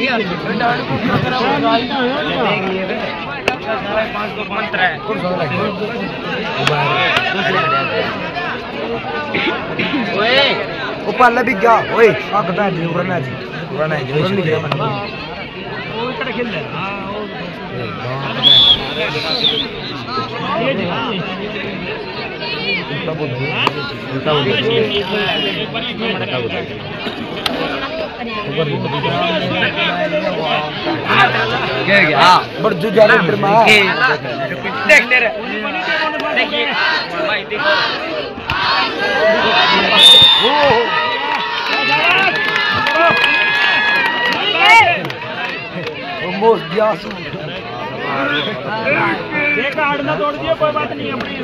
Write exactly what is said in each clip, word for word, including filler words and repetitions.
ऊपर भी क्या ओए आग पे ड्यूर ना जी रना है जो लिख रहा वो इकड़े खेल ले हां उल्टा बोल उल्टा बोल उल्टा बोल गिर गया बड़ जो जाने पर मां देख तेरे देखिए भाई देखो ओ मोस ग्यासू देख हाड़ ना तोड़ दिया कोई बात नहीं अपनी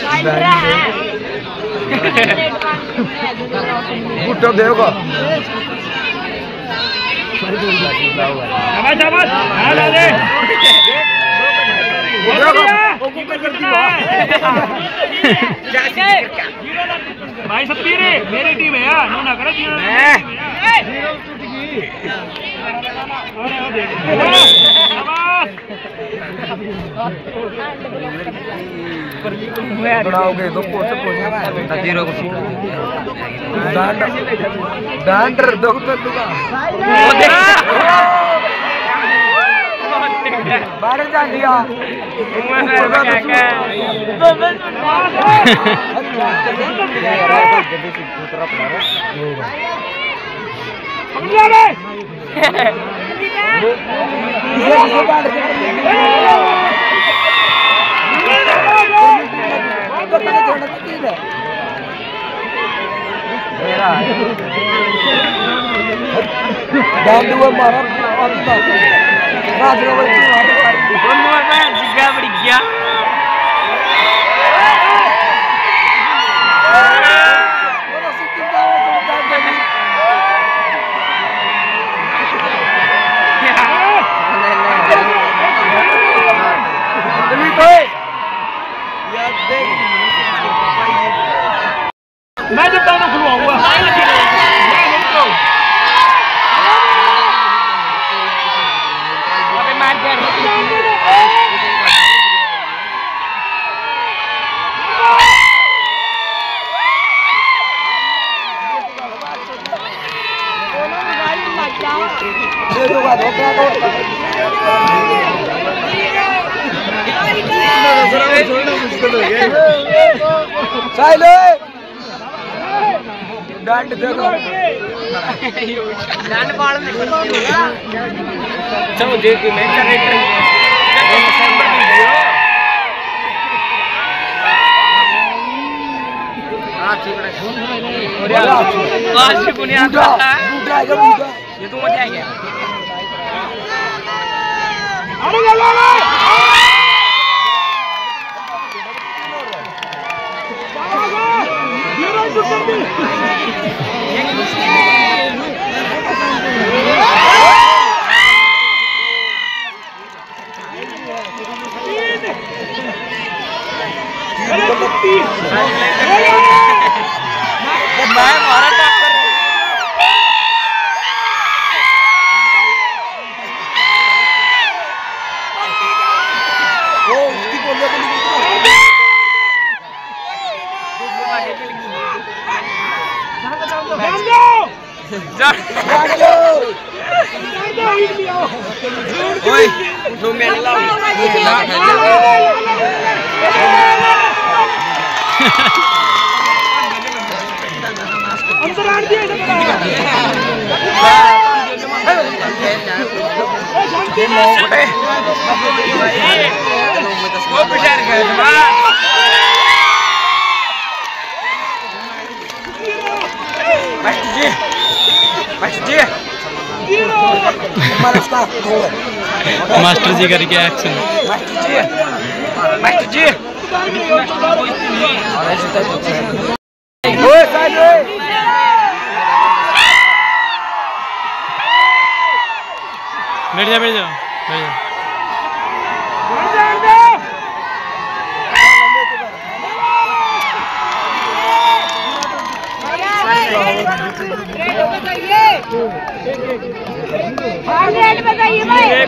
गुट्टो देगा शाबाश शाबाश हां दे वो कुकर कर दिया कैसे भाई सत्तीर मेरी टीम है यार नो ना करो जीरो जीरो टूट गई अरे ओ देख शाबाश बढ़ाओगे तो पोच पोच जीरो को डांड डांडर दो तो लूंगा ओ देख बाहर जा दिया मारा राजू भाई दोनों में जिगा बड़ी गया बोलो सिटी जाओ तो जाओ दिल्ली तो यार देख मैं जब तक खुलवाऊंगा डांड देखो डांड पाड़ में चलो जे के मैं करेक्टर हां ठीक है और आज बुनियाद बूटा ये तो मत आएगा अरे गला जो मैंने लाओ अंदर आ दिया वो पिटार गया master ji master ji master ji करके action master ji master ji ओए साइड ओए बैठ जा बैठ जा बैठ जा भाग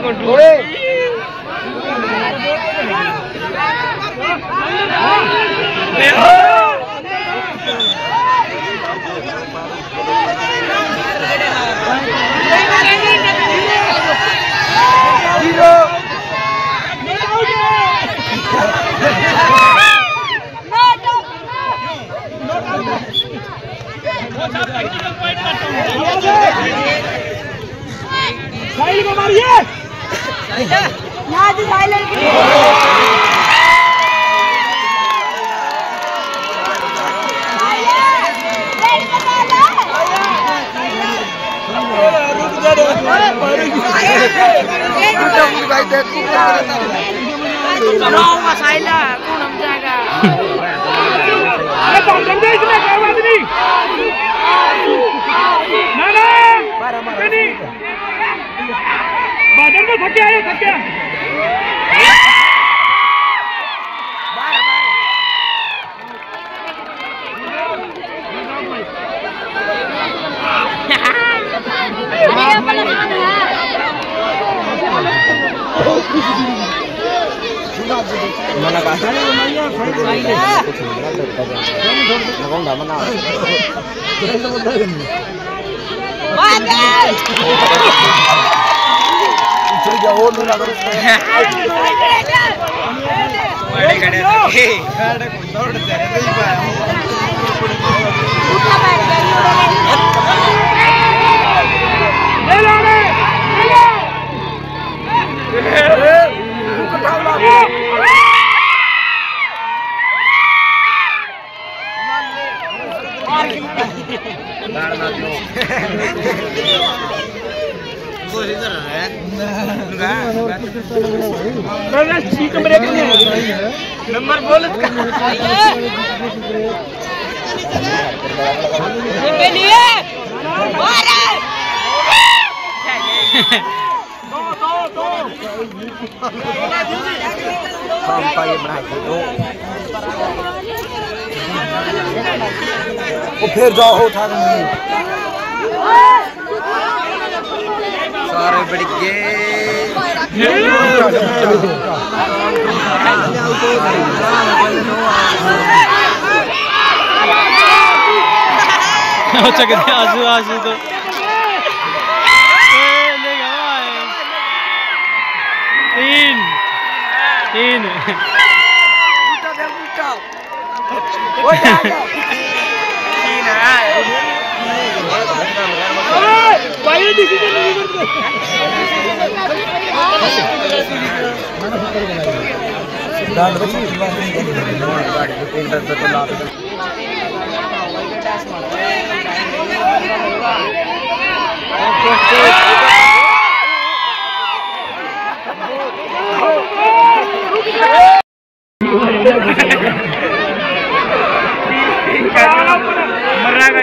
साहिल को मारिए यहाँ से साहिल बादल में थके आए थके mana kasar aku nggak menang jauh tuh nggak terus number बोल sampai berhasil वो फिर जाओ उठा सारे बड़ी गे आजू आजू तो तीन तीन पहले डिसीजन नहीं करते मर रहा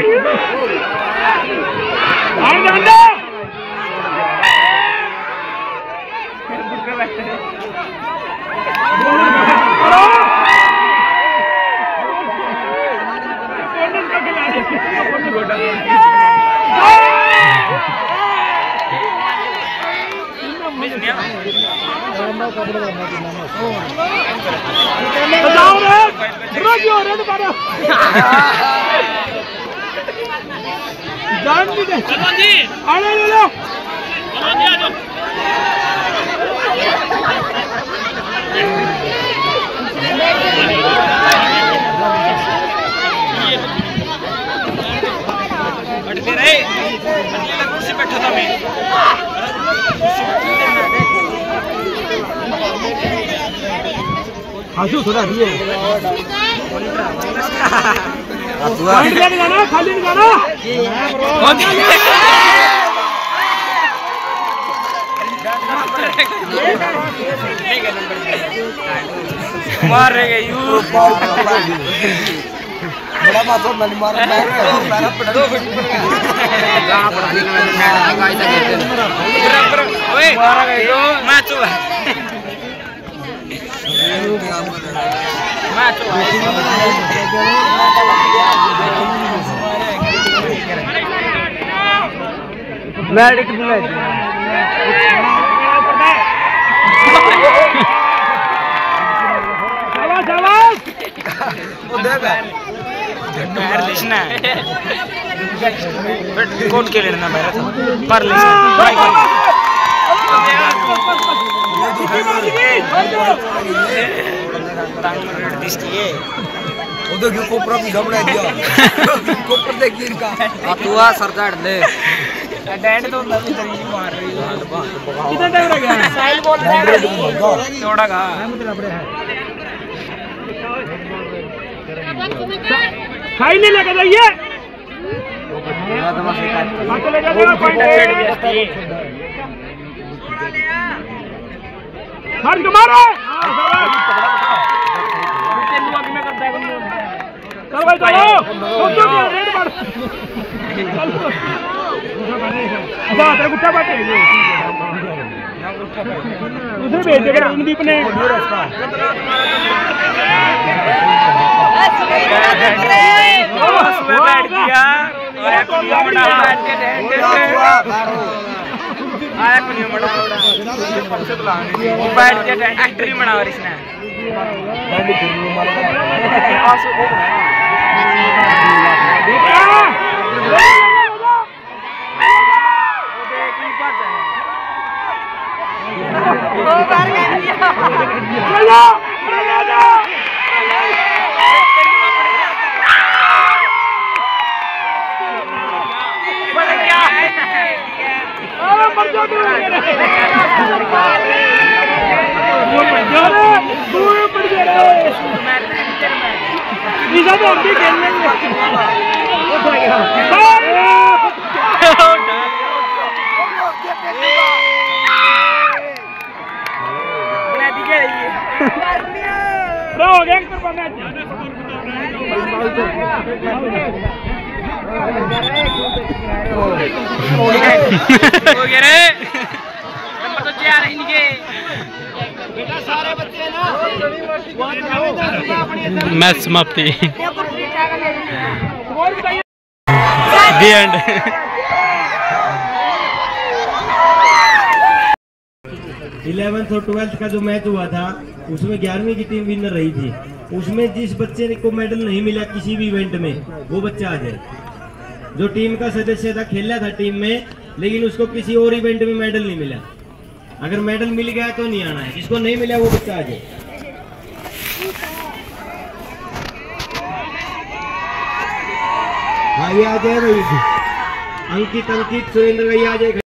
जान भी दे आने ले लो कुर्सी बैठा था मैं आजू थोड़ा दिए खाली गाना खाली गाना मार रहे यू बड़ा माथो नहीं मार रहा है पड़ा दो कहां पड़ा नहीं मैं गाइस बराबर ओए मारा गयो माचो माचो मैं एक दिन वो देगा पैर लिखना है कोट के लेना पैर पर लिखना वो देखिए कोपरा भी घबरा दिया कोपर देखिए इनका अतुआ सरदार ले डैड तो नवी तरीके मार रही है कितना टाइम लग गया साइल बोल रहा है थोड़ा का खाई नहीं लेके जाइए आके ले जाओ पॉइंट मार के मारो चल भाई चलो तुम तो रेड मार अच्छा तेरे गुट्टा बाटे उसे भेज देगा रणदीप ने बैठ गया आया कुनिया बड़ा बैठ के आया कुनिया बड़ा वो बैठ के एक्टर ही बना और इसने हो गया हो गया रे नंबर तो चार है इनके बेटा सारे बच्चे ना मैच समाप्ति दी एंड इलेवेंथ और ट्वेल्थ का जो मैच हुआ था उसमें ग्यारहवीं की टीम विनर रही थी। उसमें जिस बच्चे को मेडल नहीं मिला किसी भी इवेंट में वो बच्चा आ जाए। जो टीम का सदस्य था खेला था टीम में लेकिन उसको किसी और इवेंट में मेडल नहीं मिला। अगर मेडल मिल गया तो नहीं आना है, जिसको नहीं मिला वो बच्चा आ जाए। हाँ ये आ जाए भाई अंकित अंकित सुरेंद्र भाई आ जाए।